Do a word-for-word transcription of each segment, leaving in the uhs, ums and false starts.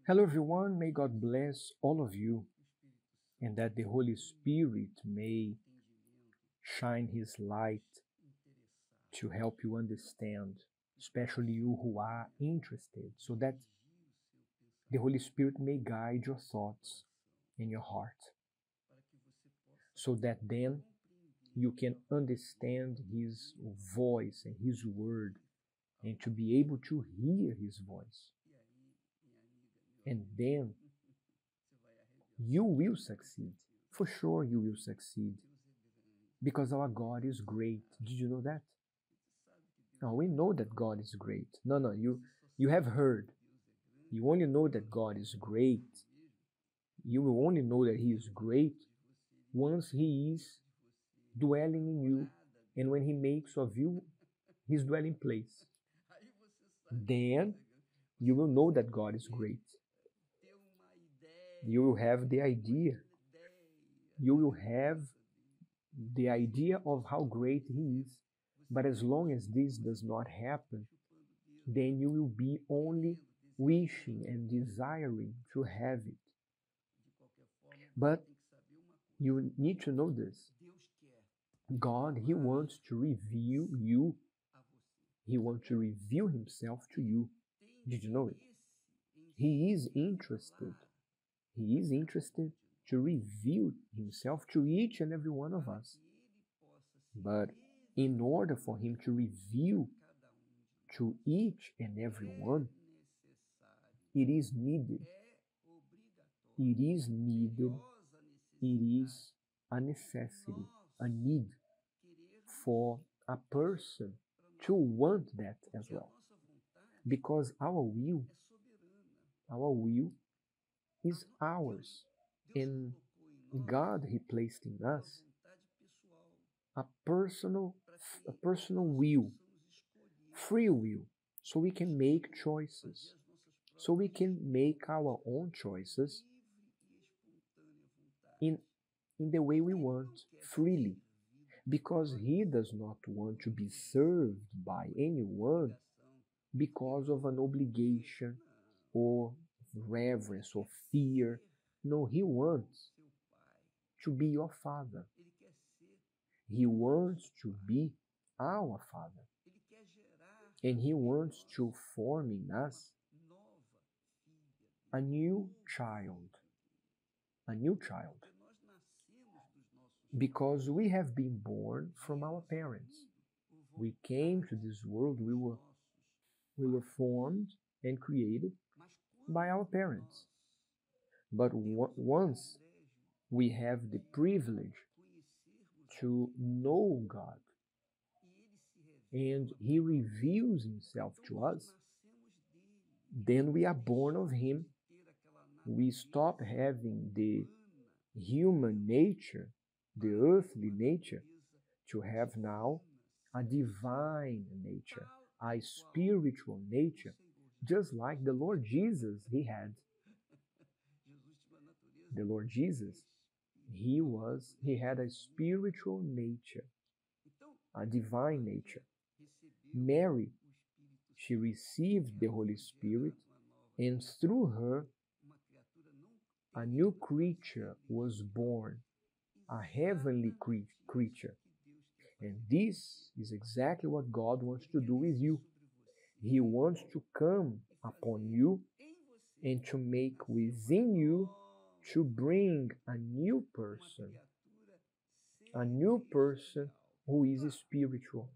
Hello, everyone. May God bless all of you, and that the Holy Spirit may shine His light to help you understand, especially you who are interested, so that the Holy Spirit may guide your thoughts in your heart, so that then you can understand His voice and His word, and to be able to hear His voice. And then you will succeed. For sure, you will succeed. Because our God is great. Did you know that? No, we know that God is great. No, no, you you have heard. You only know that God is great. You will only know that He is great once He is dwelling in you and when He makes of you His dwelling place. Then you will know that God is great. You will have the idea. You will have the idea of how great He is. But as long as this does not happen, then you will be only wishing and desiring to have it. But you need to know this. God, He wants to reveal you. He wants to reveal Himself to you. Did you know it? He is interested. He is interested to reveal Himself to each and every one of us. But in order for Him to reveal to each and every one, it is needed. It is needed. It is a necessity, a need for a person to want that as well. Because our will, our will is ours. And God, He placed in us a personal, a personal will, free will, so we can make choices. So we can make our own choices in, in the way we want, freely. Because He does not want to be served by anyone because of an obligation or reverence or fear. No, He wants to be your Father. He wants to be our Father. And He wants to form in us a new child. A new child. Because we have been born from our parents. We came to this world, we were, we were formed and created by our parents. But w- once we have the privilege to know God, and He reveals Himself to us, then we are born of Him. We stop having the human nature, the earthly nature, to have now a divine nature, a spiritual nature, just like the Lord Jesus, He had. The Lord Jesus, He was, He had a spiritual nature, a divine nature. Mary, she received the Holy Spirit, and through her, a new creature was born, a heavenly cre- creature. And this is exactly what God wants to do with you. He wants to come upon you and to make within you, to bring a new person, a new person who is spiritual.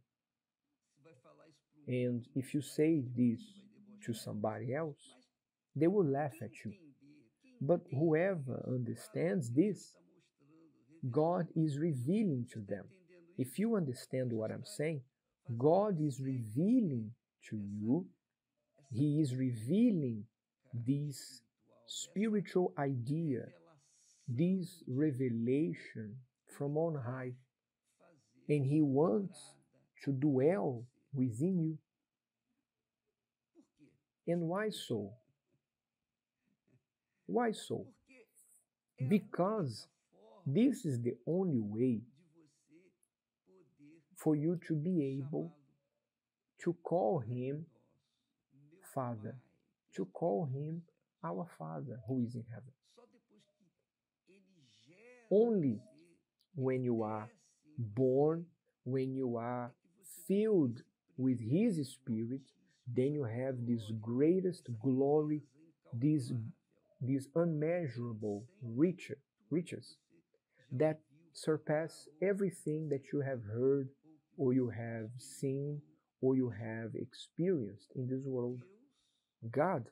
And if you say this to somebody else, they will laugh at you. But whoever understands this, God is revealing to them. If you understand what I'm saying, God is revealing to you, He is revealing this spiritual idea, this revelation from on high. And He wants to dwell within you. And why so? Why so? Because this is the only way for you to be able to call Him Father, to call Him our Father who is in heaven. Only when you are born, when you are filled with His Spirit, then you have this greatest glory, this, this unmeasurable riches, riches that surpass everything that you have heard or you have seen or you have experienced in this world. God,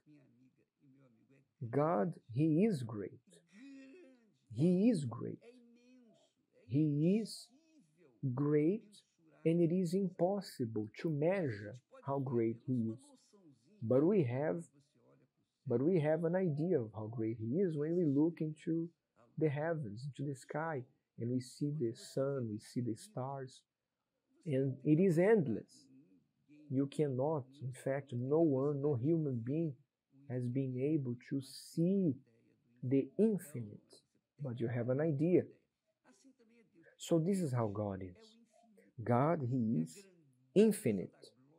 God, He is great. He is great. He is great, and it is impossible to measure how great He is. But we have, but we have an idea of how great He is when we look into the heavens, into the sky, and we see the sun, we see the stars, and it is endless. You cannot, in fact, no one, no human being has been able to see the infinite, but you have an idea. So this is how God is. God, He is infinite.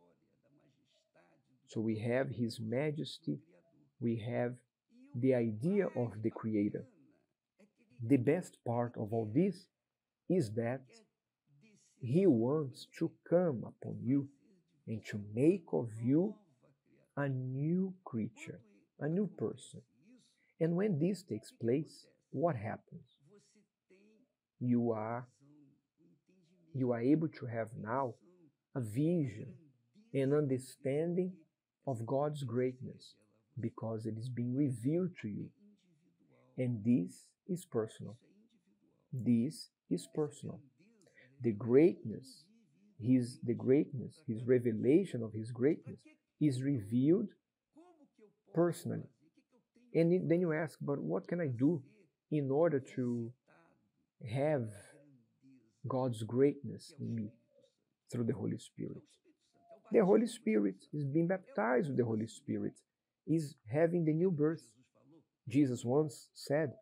So we have His majesty, we have the idea of the Creator. The best part of all this is that He wants to come upon you and to make of you a new creature, a new person. And when this takes place, what happens? You are, you are able to have now a vision, an understanding of God's greatness, because it is being revealed to you. And this is personal. This is personal. The greatness, His the greatness, His revelation of His greatness is revealed personally. And then you ask, but what can I do in order to have God's greatness in me? Through the Holy Spirit. The Holy Spirit is being baptized with the Holy Spirit, is having the new birth. Jesus once said,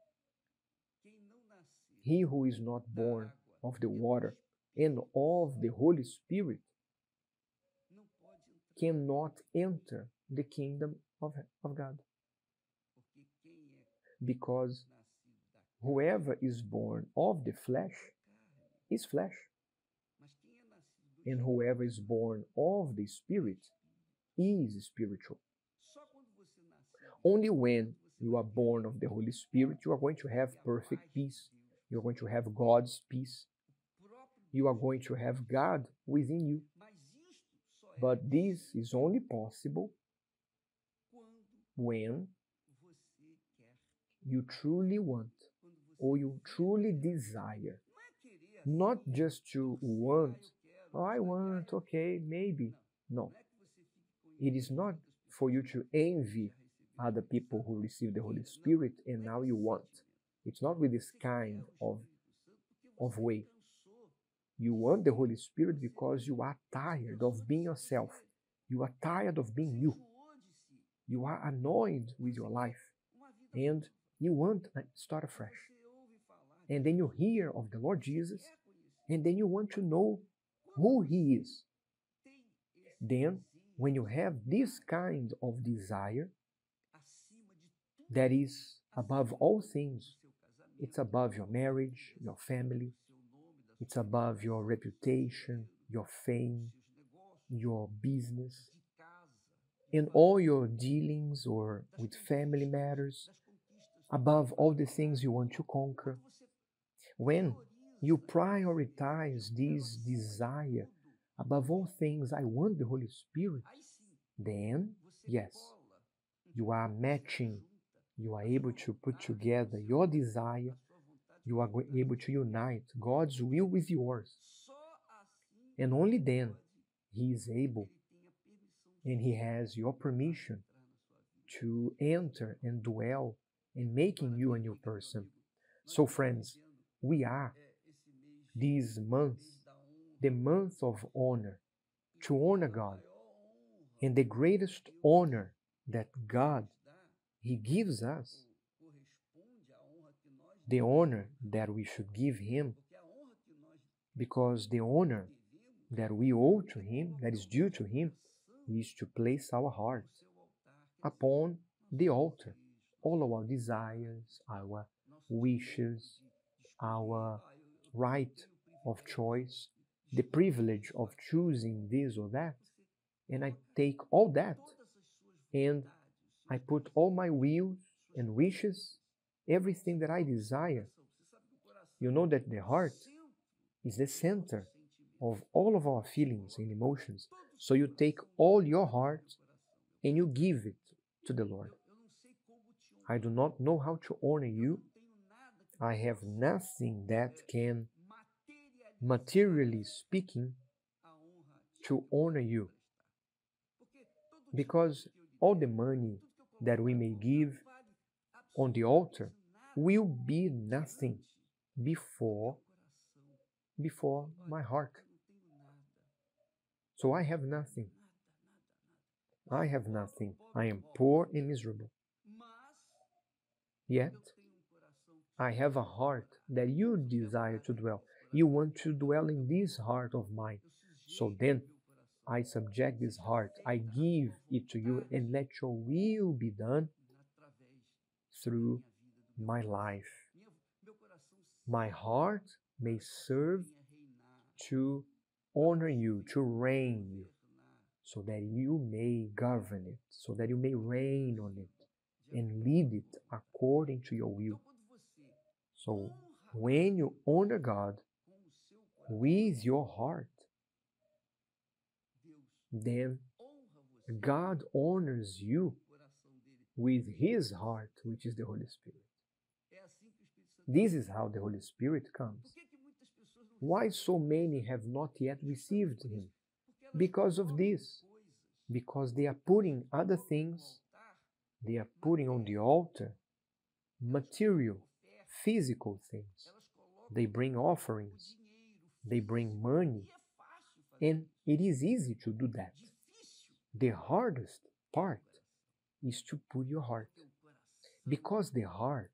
he who is not born of the water and of the Holy Spirit cannot enter the kingdom of, of God. Because whoever is born of the flesh is flesh. And whoever is born of the Spirit is spiritual. Only when you are born of the Holy Spirit, you are going to have perfect peace. You are going to have God's peace. You are going to have God within you. But this is only possible when you truly want or you truly desire. Not just to want, oh, I want, okay, maybe. No. It is not for you to envy other people who receive the Holy Spirit and now you want. It's not with this kind of, of way. You want the Holy Spirit because you are tired of being yourself. You are tired of being you. You are annoyed with your life and you want to start afresh. And then you hear of the Lord Jesus and then you want to know who He is. Then, when you have this kind of desire that is above all things, it's above your marriage, your family, it's above your reputation, your fame, your business, and all your dealings or with family matters, above all the things you want to conquer. When you prioritize this desire above all things, I want the Holy Spirit, then, yes, you are matching, you are able to put together your desire, you are able to unite God's will with yours. And only then He is able and He has your permission to enter and dwell in making you a new person. So friends, we are this month, the month of honor, to honor God. And the greatest honor that God, He gives us, the honor that we should give Him, because the honor that we owe to Him, that is due to Him, is to place our hearts upon the altar, all our desires, our wishes, our right of choice, the privilege of choosing this or that, and I take all that and I put all my wills and wishes, everything that I desire. You know that the heart is the center of all of our feelings and emotions. So you take all your heart and you give it to the Lord. I do not know how to honor you. I have nothing that can, materially speaking, to honor you. Because all the money that we may give on the altar will be nothing before before my heart. So I have nothing. I have nothing. I am poor and miserable. Yet, I have a heart that you desire to dwell. You want to dwell in this heart of mine. So then, I subject this heart. I give it to you and let your will be done through my life. My heart may serve to honor you, to reign you, so that you may govern it, so that you may reign on it and lead it according to your will. So when you honor God with your heart, then God honors you with His heart, which is the Holy Spirit. This is how the Holy Spirit comes. Why so many have not yet received Him? Because of this. Because they are putting other things, they are putting on the altar material, physical things. They bring offerings, they bring money, and it is easy to do that. The hardest part is to put your heart. Because the heart,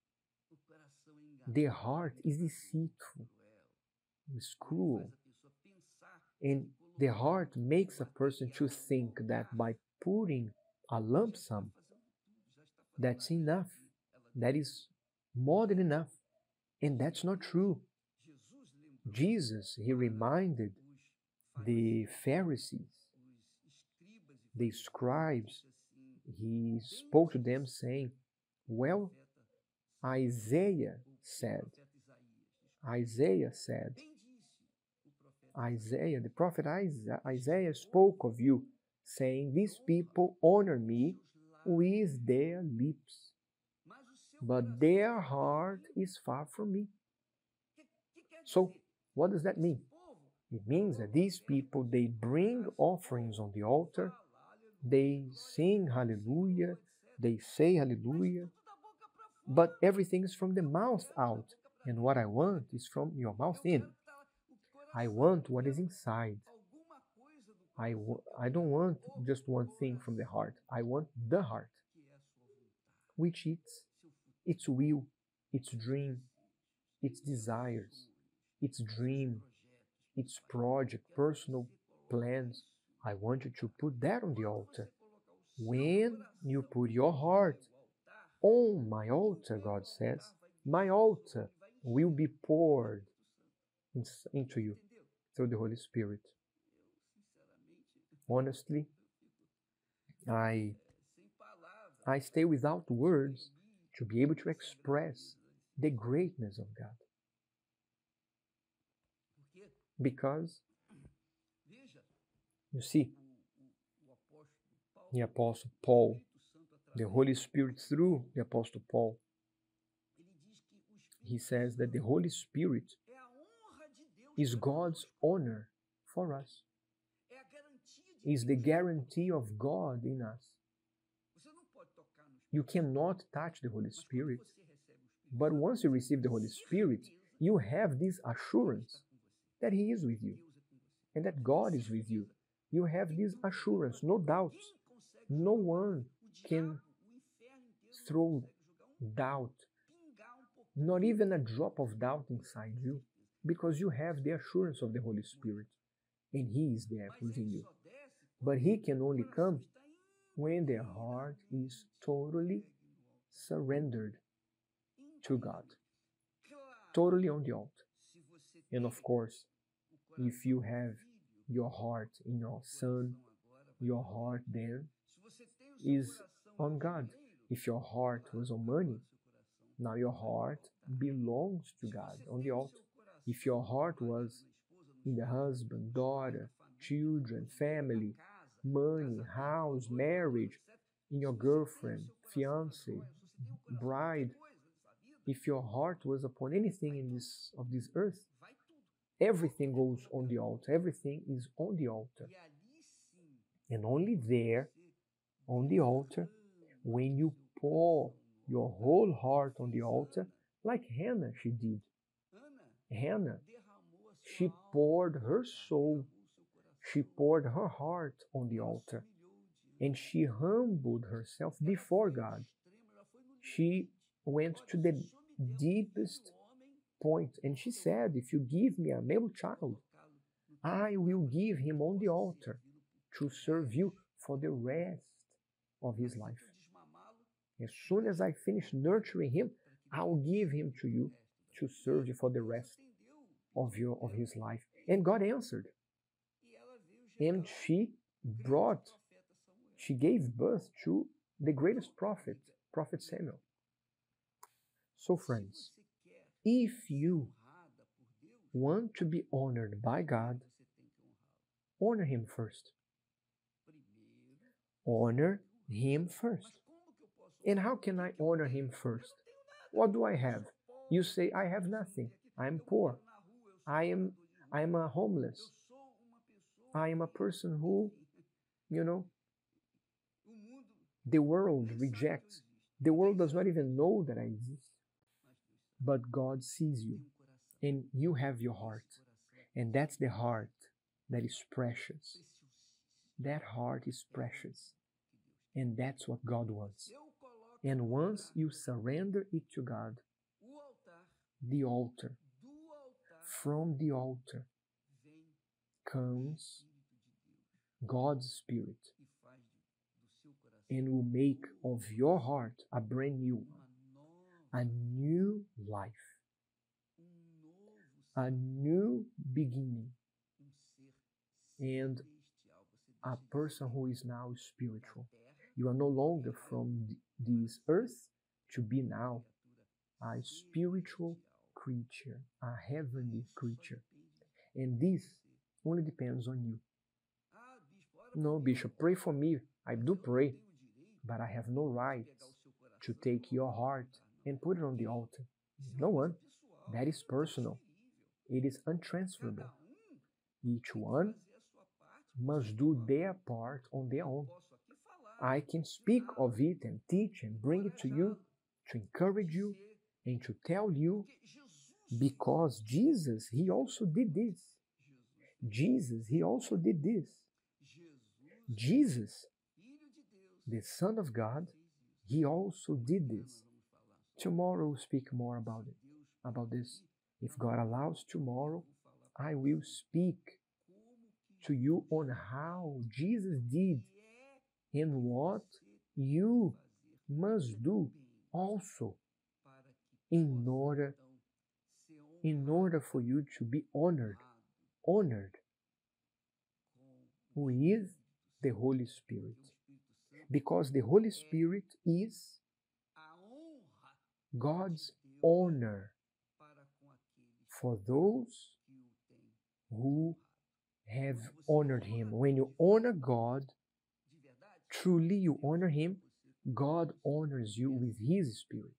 the heart is deceitful, is cruel, and the heart makes a person to think that by putting a lump sum, that's enough. That is more than enough. And that's not true. Jesus, He reminded the Pharisees, the scribes, He spoke to them saying, well, Isaiah said, Isaiah said, Isaiah, the prophet Isaiah, Isaiah spoke of you, saying, these people honor me with their lips, but their heart is far from me. So, what does that mean? It means that these people, they bring offerings on the altar, they sing hallelujah, they say hallelujah, but everything is from the mouth out, and what I want is from your mouth in. I want what is inside. I, w- I don't want just one thing from the heart. I want the heart, which is its will, its dream, its desires, its dream, its project, personal plans. I want you to put that on the altar. When you put your heart on my altar, God says, my altar will be poured in, into you through the Holy Spirit. Honestly, I, I stay without words to be able to express the greatness of God. Because, you see, the Apostle Paul, the Holy Spirit through the Apostle Paul, he says that the Holy Spirit is God's honor for us, is the guarantee of God in us. You cannot touch the Holy Spirit, but once you receive the Holy Spirit, you have this assurance that He is with you and that God is with you. You have this assurance, no doubts. No one can throw doubt, not even a drop of doubt inside you, because you have the assurance of the Holy Spirit, and He is there within you. But He can only come when their heart is totally surrendered to God, totally on the altar. And of course, if you have your heart in your son, your heart then is on God. If your heart was on money, now your heart belongs to God on the altar. If your heart was in the husband, daughter, children, family, money, house, marriage, in your girlfriend, fiance, bride, if your heart was upon anything in this of this earth, everything goes on the altar. Everything is on the altar. And only there, on the altar, when you pour your whole heart on the altar, like Hannah she did. Hannah, she poured her soul, she poured her heart on the altar, and she humbled herself before God. She went to the deepest point, and she said, if you give me a male child, I will give him on the altar to serve you for the rest of his life. As soon as I finish nurturing him, I will give him to you to serve you for the rest of your of his life. And God answered. And she brought, she gave birth to the greatest prophet, Prophet Samuel. So friends, if you want to be honored by God, honor him first. Honor him first. And how can I honor him first? What do I have? You say, I have nothing. I am poor. I am I am a homeless. I am a person who, you know, the world rejects. The world does not even know that I exist. But God sees you, and you have your heart. And that's the heart that is precious. That heart is precious. And that's what God wants. And once you surrender it to God, the altar, from the altar comes God's Spirit and will make of your heart a brand new one, a new life, a new beginning, and a person who is now spiritual. You are no longer from this earth to be now a spiritual creature, a heavenly creature. And this only depends on you. No, Bishop, pray for me. I do pray, but I have no right to take your heart and put it on the altar. No one. That is personal. It is untransferable. Each one must do their part on their own. I can speak of it and teach and bring it to you, to encourage you, and to tell you, because Jesus, he also did this. Jesus, he also did this. Jesus, the Son of God, he also did this. Tomorrow we'll speak more about it, about this. If God allows, tomorrow I will speak to you on how Jesus did and what you must do also in order in order for you to be honored honored with the Holy Spirit, because the Holy Spirit is God's honor for those who have honored him. When you honor God, truly you honor him, God honors you with his Spirit.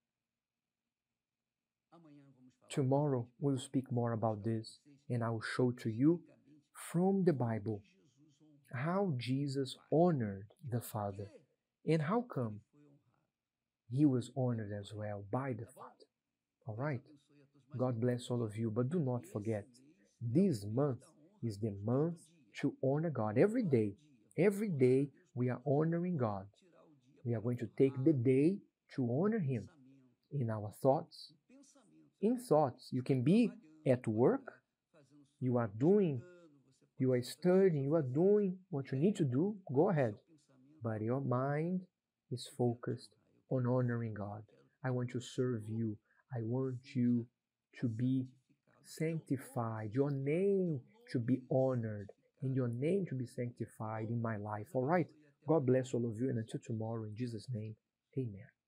Tomorrow we'll speak more about this, and I will show to you from the Bible how Jesus honored the Father and how come he was honored as well by the Father. All right? God bless all of you, but do not forget, this month is the month to honor God. Every day, every day we are honoring God. We are going to take the day to honor him in our thoughts. In thoughts, you can be at work, you are doing, you are studying, you are doing what you need to do, go ahead. But your mind is focused on honoring God. I want to serve you. I want you to be sanctified, your name to be honored, and your name to be sanctified in my life. All right? God bless all of you, and until tomorrow, in Jesus' name, amen.